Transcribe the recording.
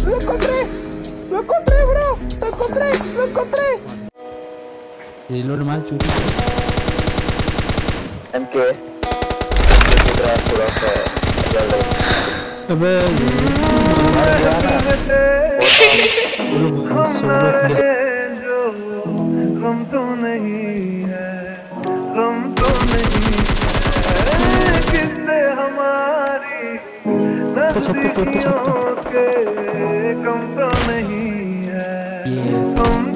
reload मार चूती MK थोड़ा सा अबे गम तो नहीं है, गम तो नहीं है किससे हमारी नजदीकियों के, गम तो नहीं है, गम